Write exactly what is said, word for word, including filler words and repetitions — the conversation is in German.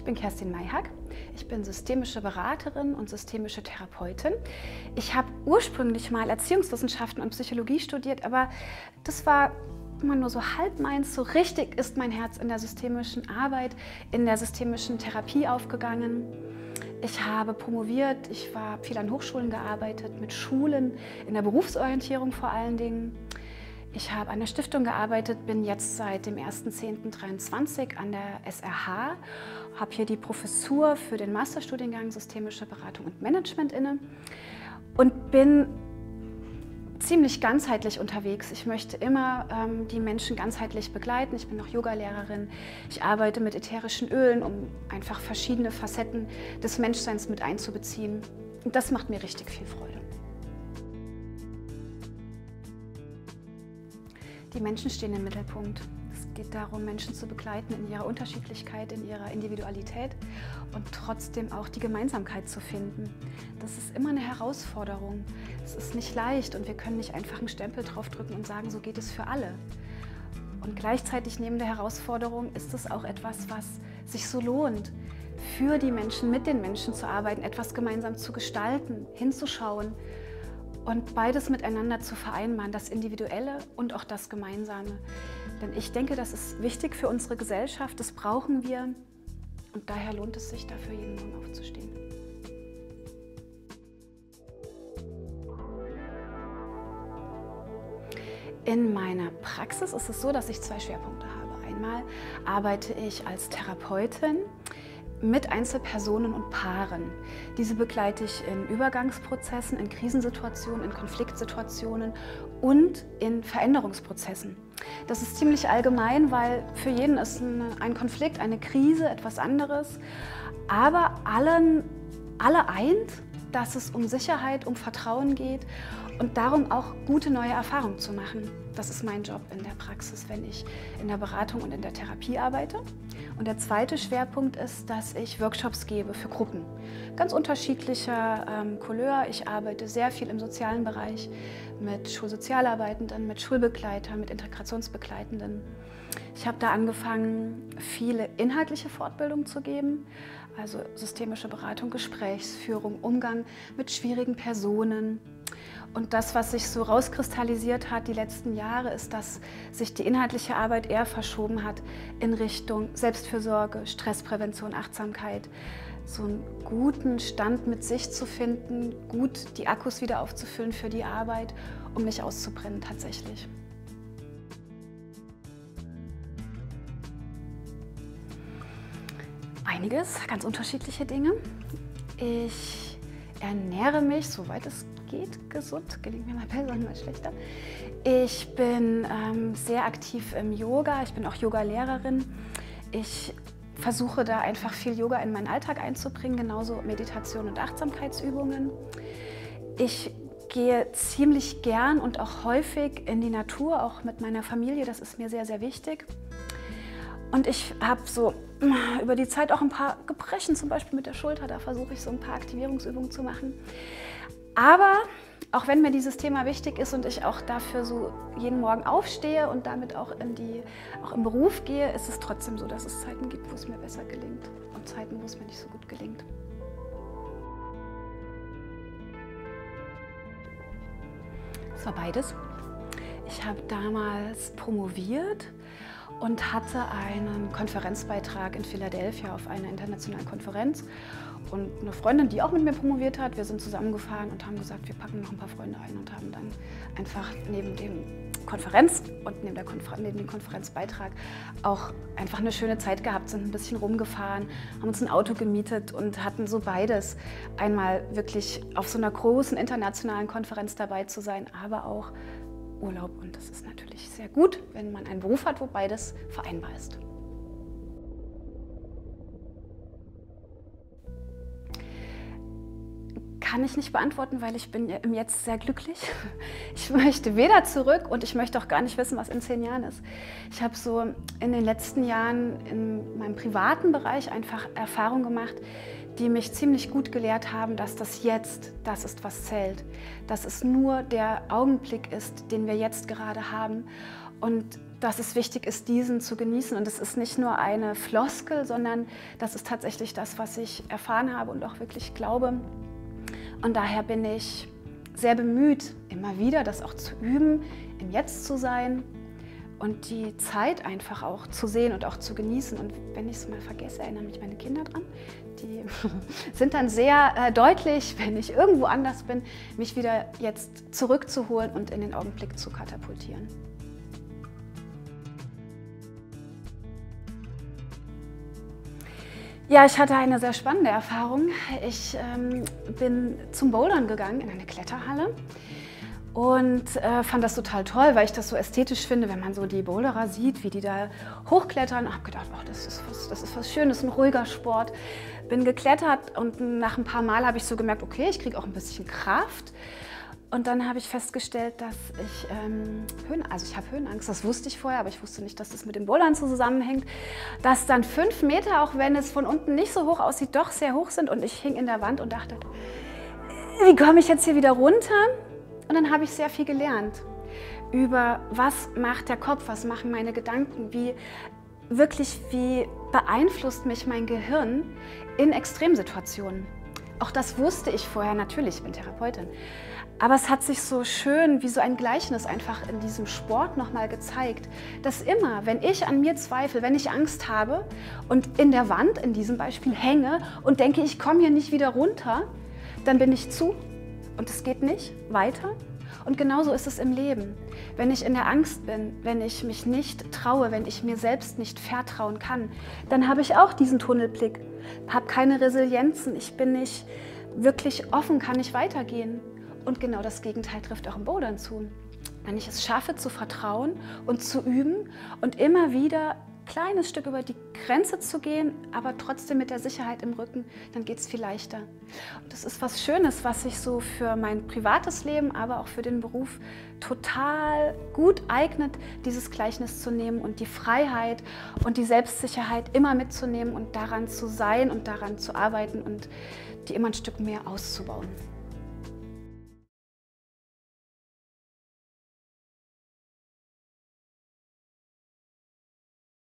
Ich bin Kerstin Mayhack. Ich bin systemische Beraterin und systemische Therapeutin. Ich habe ursprünglich mal Erziehungswissenschaften und Psychologie studiert, aber das war immer nur so halb meins. So richtig ist mein Herz in der systemischen Arbeit, in der systemischen Therapie aufgegangen. Ich habe promoviert, ich war viel an Hochschulen gearbeitet, mit Schulen, in der Berufsorientierung vor allen Dingen. Ich habe an der Stiftung gearbeitet, bin jetzt seit dem ersten zehnten zweitausenddreiundzwanzig an der S R H, habe hier die Professur für den Masterstudiengang Systemische Beratung und Management inne und bin ziemlich ganzheitlich unterwegs. Ich möchte immer ähm, die Menschen ganzheitlich begleiten. Ich bin auch Yogalehrerin. Ich arbeite mit ätherischen Ölen, um einfach verschiedene Facetten des Menschseins mit einzubeziehen. Und das macht mir richtig viel Freude. Die Menschen stehen im Mittelpunkt. Es geht darum, Menschen zu begleiten in ihrer Unterschiedlichkeit, in ihrer Individualität und trotzdem auch die Gemeinsamkeit zu finden. Das ist immer eine Herausforderung. Es ist nicht leicht und wir können nicht einfach einen Stempel draufdrücken und sagen, so geht es für alle. Und gleichzeitig neben der Herausforderung ist es auch etwas, was sich so lohnt, für die Menschen, mit den Menschen zu arbeiten, etwas gemeinsam zu gestalten, hinzuschauen. Und beides miteinander zu vereinbaren, das Individuelle und auch das Gemeinsame. Denn ich denke, das ist wichtig für unsere Gesellschaft, das brauchen wir. Und daher lohnt es sich, dafür jeden Morgen aufzustehen. In meiner Praxis ist es so, dass ich zwei Schwerpunkte habe. Einmal arbeite ich als Therapeutin mit Einzelpersonen und Paaren. Diese begleite ich in Übergangsprozessen, in Krisensituationen, in Konfliktsituationen und in Veränderungsprozessen. Das ist ziemlich allgemein, weil für jeden ist ein Konflikt, eine Krise etwas anderes, aber allen, alle eint, dass es um Sicherheit, um Vertrauen geht und darum auch gute neue Erfahrungen zu machen. Das ist mein Job in der Praxis, wenn ich in der Beratung und in der Therapie arbeite. Und der zweite Schwerpunkt ist, dass ich Workshops gebe für Gruppen. Ganz unterschiedlicher ähm, Couleur. Ich arbeite sehr viel im sozialen Bereich mit Schulsozialarbeitenden, mit Schulbegleitern, mit Integrationsbegleitenden. Ich habe da angefangen, viele inhaltliche Fortbildungen zu geben, also systemische Beratung, Gesprächsführung, Umgang mit schwierigen Personen. Und das, was sich so rauskristallisiert hat die letzten Jahre, ist, dass sich die inhaltliche Arbeit eher verschoben hat in Richtung Selbstfürsorge, Stressprävention, Achtsamkeit. So einen guten Stand mit sich zu finden, gut die Akkus wieder aufzufüllen für die Arbeit, um nicht auszubrennen tatsächlich. Einiges, ganz unterschiedliche Dinge. Ich ernähre mich, soweit es geht, gesund, gelingt mir mal besser und mal schlechter. Ich bin ähm, sehr aktiv im Yoga, ich bin auch Yoga-Lehrerin. Ich versuche da einfach viel Yoga in meinen Alltag einzubringen, genauso Meditation und Achtsamkeitsübungen. Ich gehe ziemlich gern und auch häufig in die Natur, auch mit meiner Familie, das ist mir sehr, sehr wichtig. Und ich habe so über die Zeit auch ein paar Gebrechen, zum Beispiel mit der Schulter, da versuche ich so ein paar Aktivierungsübungen zu machen. Aber auch wenn mir dieses Thema wichtig ist und ich auch dafür so jeden Morgen aufstehe und damit auch, in die, auch im Beruf gehe, ist es trotzdem so, dass es Zeiten gibt, wo es mir besser gelingt und Zeiten, wo es mir nicht so gut gelingt. Es war beides. Ich habe damals promoviert und hatte einen Konferenzbeitrag in Philadelphia auf einer internationalen Konferenz. Und eine Freundin, die auch mit mir promoviert hat, wir sind zusammengefahren und haben gesagt, wir packen noch ein paar Freunde ein und haben dann einfach neben dem Konferenz und neben, der Konfer neben dem Konferenzbeitrag auch einfach eine schöne Zeit gehabt, sind ein bisschen rumgefahren, haben uns ein Auto gemietet und hatten so beides. Einmal wirklich auf so einer großen internationalen Konferenz dabei zu sein, aber auch Urlaub. Und das ist natürlich sehr gut, wenn man einen Beruf hat, wo beides vereinbar ist. Kann ich nicht beantworten, weil ich bin im Jetzt sehr glücklich. Ich möchte weder zurück und ich möchte auch gar nicht wissen, was in zehn Jahren ist. Ich habe so in den letzten Jahren in meinem privaten Bereich einfach Erfahrungen gemacht, die mich ziemlich gut gelehrt haben, dass das Jetzt, das ist, was zählt. Dass es nur der Augenblick ist, den wir jetzt gerade haben und dass es wichtig ist, diesen zu genießen. Und es ist nicht nur eine Floskel, sondern das ist tatsächlich das, was ich erfahren habe und auch wirklich glaube. Und daher bin ich sehr bemüht, immer wieder das auch zu üben, im Jetzt zu sein und die Zeit einfach auch zu sehen und auch zu genießen. Und wenn ich es mal vergesse, erinnern mich meine Kinder dran. Die sind dann sehr äh, deutlich, wenn ich irgendwo anders bin, mich wieder jetzt zurückzuholen und in den Augenblick zu katapultieren. Ja, ich hatte eine sehr spannende Erfahrung. Ich ähm, bin zum Bouldern gegangen in eine Kletterhalle und äh, fand das total toll, weil ich das so ästhetisch finde, wenn man so die Boulderer sieht, wie die da hochklettern. Ich habe gedacht, oh, das ist was, das ist was Schönes, ein ruhiger Sport. Bin geklettert und nach ein paar Mal habe ich so gemerkt, okay, ich kriege auch ein bisschen Kraft. Und dann habe ich festgestellt, dass ich ähm, Höhen, also ich habe Höhenangst, das wusste ich vorher, aber ich wusste nicht, dass das mit dem Bouldern zusammenhängt, dass dann fünf Meter, auch wenn es von unten nicht so hoch aussieht, doch sehr hoch sind. Und ich hing in der Wand und dachte, wie komme ich jetzt hier wieder runter? Und dann habe ich sehr viel gelernt über, was macht der Kopf, was machen meine Gedanken, wie wirklich, wie beeinflusst mich mein Gehirn in Extremsituationen. Auch das wusste ich vorher, natürlich, ich bin Therapeutin. Aber es hat sich so schön wie so ein Gleichnis einfach in diesem Sport nochmal gezeigt, dass immer, wenn ich an mir zweifle, wenn ich Angst habe und in der Wand in diesem Beispiel hänge und denke, ich komme hier nicht wieder runter, dann bin ich zu und es geht nicht weiter. Und genauso ist es im Leben. Wenn ich in der Angst bin, wenn ich mich nicht traue, wenn ich mir selbst nicht vertrauen kann, dann habe ich auch diesen Tunnelblick, habe keine Resilienzen, ich bin nicht wirklich offen, kann nicht weitergehen. Und genau das Gegenteil trifft auch im Bouldern zu. Wenn ich es schaffe, zu vertrauen und zu üben und immer wieder ein kleines Stück über die Grenze zu gehen, aber trotzdem mit der Sicherheit im Rücken, dann geht es viel leichter. Und das ist was Schönes, was sich so für mein privates Leben, aber auch für den Beruf total gut eignet, dieses Gleichnis zu nehmen und die Freiheit und die Selbstsicherheit immer mitzunehmen und daran zu sein und daran zu arbeiten und die immer ein Stück mehr auszubauen.